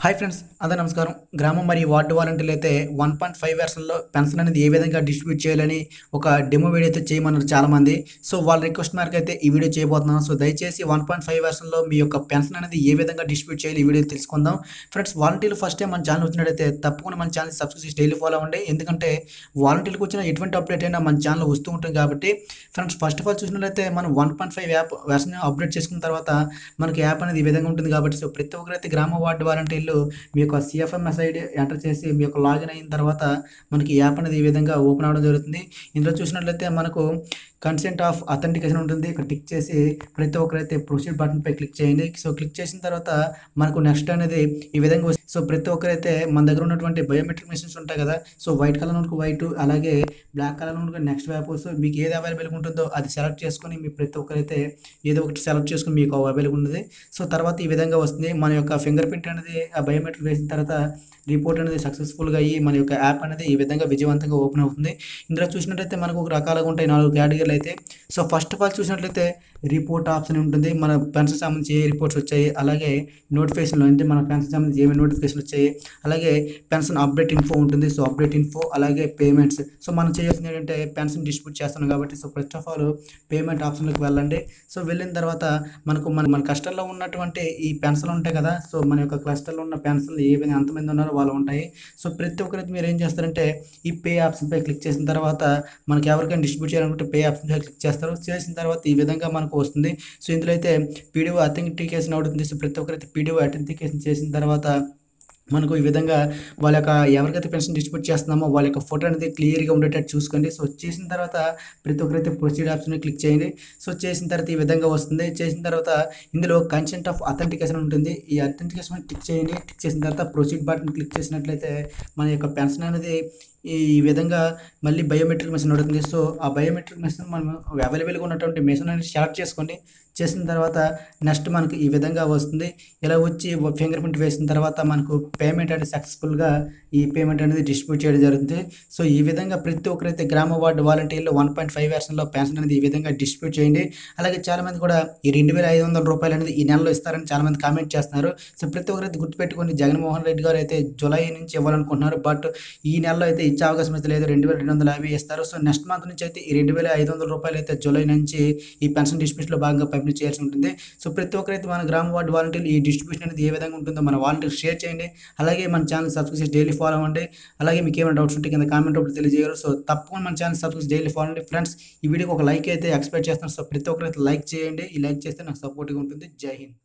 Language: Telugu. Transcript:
హాయ్ ఫ్రెండ్స్, అందరూ నమస్కారం. గ్రామం మరియు వార్డు వాలంటీర్లు అయితే 1.5 వెర్షన్‌లో పెన్షన్ అనేది ఏ విధంగా డిస్ట్రిబ్యూట్ చేయాలని ఒక డెమో వీడియో అయితే చేయమన్నారు చాలామంది. సో, వాళ్ళ రిక్వెస్ట్ మేరకు అయితే ఈ వీడియో చేయబోతున్నాను. సో, దయచేసి 1.5 వెర్షన్‌లో మీ యొక్క పెన్షన్ అనేది ఏ విధంగా డిస్ట్రిబ్యూట్ చేయాలి ఈ వీడియోలో తెలుసుకుందాం. ఫ్రెండ్స్, వాలంటీర్లు ఫస్ట్ టైం మన ఛానల్ వచ్చినట్టయితే తప్పకుండా మన ఛానల్‌ని సబ్స్క్రైబ్ చేసి డైలీ ఫాలో అవ్వండి. ఎందుకంటే వాలంటీర్లకు వచ్చిన ఎటువంటి అప్డేట్ అయినా మన ఛానల్‌లో వస్తూ ఉంటుంది కాబట్టి. ఫ్రెండ్స్, ఫస్ట్ ఆఫ్ ఆల్ చూసినట్లయితే మనం 1.5 యాప్ వెర్షన్ అప్డేట్ చేసుకున్న తర్వాత మనకి యాప్ అనేది ఈ విధంగా ఉంటుంది కాబట్టి సో, ప్రతి ఒక్కరైతే గ్రామ వార్డు వాలంటీర్లు మీ యొక్క సిఎఫ్ఎంఎస్ ఐడి ఎంటర్ చేసి మీ యొక్క లాగిన్ అయిన తర్వాత మనకి యాప్ అనేది ఈ విధంగా ఓపెన్ అవ్వడం జరుగుతుంది. ఇందులో చూసినట్లయితే మనకు కన్సెంట్ ఆఫ్ అథెంటికేషన్ ఉంటుంది. ఇక్కడ టిక్ చేసి ప్రతి ఒక్కరైతే ప్రొసీడ్ బటన్పై క్లిక్ చేయండి. సో, క్లిక్ చేసిన తర్వాత మనకు నెక్స్ట్ అనేది ఈ విధంగా వస్తుంది. సో, ప్రతి ఒక్కరైతే మన దగ్గర ఉన్నటువంటి బయోమెట్రిక్ మెషిన్స్ ఉంటాయి కదా. సో, వైట్ కలర్ ఉన్నకు వైట్, అలాగే బ్లాక్ కలర్ ఉన్నకు నెక్స్ట్ వ్యాప్. సో, మీకు ఏది అవైలబుల్గా ఉంటుందో అది సెలెక్ట్ చేసుకొని మీ ప్రతి ఒక్కరైతే ఏదో ఒకటి సెలెక్ట్ చేసుకొని మీకు అవైలబుల్ ఉన్నది. సో, తర్వాత ఈ విధంగా వస్తుంది. మన యొక్క ఫింగర్ ప్రింట్ అనేది ఆ బయోమెట్రిక్ వేసిన తర్వాత రిపోర్ట్ అనేది సక్సెస్ఫుల్గా అయ్యి మన యొక్క యాప్ అనేది ఈ విధంగా విజయవంతంగా ఓపెన్ అవుతుంది. ఇందులో చూసినట్లయితే మనకు ఒక రకాలుగా ఉంటాయి 4 కేటగిరీలు అయితే. సో, ఫస్ట్ ఆఫ్ ఆల్ చూసినట్లయితే రిపోర్ట్ ఆప్షన్ ఉంటుంది. మన పెన్షన్ సంబంధించి ఏ రిపోర్ట్స్ వచ్చాయి, అలాగే నోటిఫికేషన్లో అంటే మన పెన్షన్ సంబంధించి ఏమేమి నోటిఫికేషన్ వచ్చాయి, అలాగే పెన్షన్ అప్డేట్ ఇన్ఫో ఉంటుంది. సో, అప్డేట్ ఇన్ఫో అలాగే పేమెంట్స్. సో, మనం చేయాల్సింది ఏంటంటే పెన్షన్ డిస్ట్రిబ్యూట్ చేస్తున్నాం కాబట్టి so, first of all payment ఆప్షన్లోకి వెళ్ళండి. సో, వెళ్ళిన తర్వాత మనకు మన కష్టంలో ఉన్నటువంటి ఈ పెన్షన్లు ఉంటాయి కదా. సో, మన యొక్క క్లస్టర్లో ఉన్న పెన్షన్లు ఏ విధంగా ఎంతమంది ఉన్నారో వాళ్ళు ఉంటాయి. సో, ప్రతి ఒక్కరైతే మీరు ఏం చేస్తారంటే ఈ పే ఆప్షన్పై క్లిక్ చేసిన తర్వాత మనకి ఎవరికైనా డిస్ట్రిబ్యూట్ చేయాలనుకుంటే పే ఆప్షన్పై క్లిక్ చేస్తారు. చేసిన తర్వాత ఈ విధంగా మనకు వస్తుంది. సో, ఇందులో అయితే పీడిఓ అథెంటికేషన్ అవుతుంది. సో, ప్రతి ఒక్కరైతే పీడిఓ అథెంటికేషన్ చేసిన తర్వాత మనకు ఈ విధంగా వాళ్ళ యొక్క ఎవరికైతే పెన్షన్ డిస్ట్రిబ్యూట్ చేస్తున్నామో వాళ్ళ యొక్క ఫోటో అనేది క్లియర్‌గా ఉండేటట్టు చూసుకోండి. సో, చేసిన తర్వాత ప్రతి ఒక్కరైతే ప్రొసీడ్ ఆప్షన్ క్లిక్ చేయండి. సో, చేసిన తర్వాత ఈ విధంగా వస్తుంది. చేసిన తర్వాత ఇందులో కన్సెంట్ ఆఫ్ అథెంటికేషన్ ఉంటుంది. ఈ అథెంటికేషన్ టిక్ చేయండి. టిక్ చేసిన తర్వాత ప్రొసీడ్ బటన్ క్లిక్ చేసినట్లయితే మన యొక్క పెన్షన్ అనేది ఈ విధంగా మళ్ళీ బయోమెట్రిక్ మెషిన్ అడుగుతుంది. సో, ఆ బయోమెట్రిక్ మెషిన్ మనం అవైలబుల్‌గా ఉన్నటువంటి మెషిన్ అనేది సెలెక్ట్ చేసుకోండి. చేసిన తర్వాత నెక్స్ట్ మనకు ఈ విధంగా వస్తుంది. ఇలా వచ్చి ఫింగర్ ప్రింట్ వేసిన తర్వాత మనకు పేమెంట్ అనేది సక్సెస్ఫుల్గా ఈ పేమెంట్ అనేది డిస్ట్రిబ్యూట్ చేయడం జరుగుతుంది. సో, ఈ విధంగా ప్రతి ఒక్కరైతే గ్రామ వార్డు వాలంటీర్లు 1.5 వెర్షన్‌లో పెన్షన్ అనేది ఈ విధంగా డిస్ట్రిబ్యూట్ చేయండి. అలాగే చాలామంది కూడా ఈ రూ. 2,500 అనేది ఈ నెలలో ఇస్తారని చాలామంది కామెంట్ చేస్తున్నారు. సో, ప్రతి ఒక్కరైతే గుర్తుపెట్టుకోండి, జగన్మోహన్ రెడ్డి గారు అయితే జూలై నుంచి ఇవ్వాలనుకుంటున్నారు. బట్ ఈ నెలలో అయితే ఇచ్చే అవకాశం అయితే లేదు. 2,250 ఇస్తారు. సో, నెక్స్ట్ మంత్ నుంచి అయితే ఈ రూ. 2,500 అయితే జూలై నుంచి ఈ పెన్షన్ డిస్ట్రిబ్యూషన్‌లో భాగంగా పంపిణీ చేయాల్సి ఉంటుంది. సో, ప్రతి ఒక్కరైతే మన గ్రామ వార్డు వాలంటీర్లు ఈ డిస్ట్రిబ్యూషన్ అనేది ఏ విధంగా ఉంటుందో మన వాలంటీర్లు షేర్ చేయండి. అలాగే మన ఛానల్ సబ్స్క్రైబ్ చేసి డైలీ ఫాలో అవ్వండి. అలాగే మీకు ఏమైనా డౌట్స్ ఉంటే కింద కామెంట్ రూపంలో తెలియజేయగలరు. సో, తప్పకుండా మన ఛానల్ సబ్స్క్రైబ్ చేసి డైలీ ఫాలో అవ్వండి. ఫ్రెండ్స్, ఈ వీడియోకి ఒక లైక్ అయితే ఎక్స్పెక్ట్ చేస్తున్నాను. సో, ప్రతి ఒక్కరైతే లైక్ చేయండి. ఈ లైక్ చేస్తే నాకు సపోర్ట్‌గా ఉంటుంది. జై హింద్.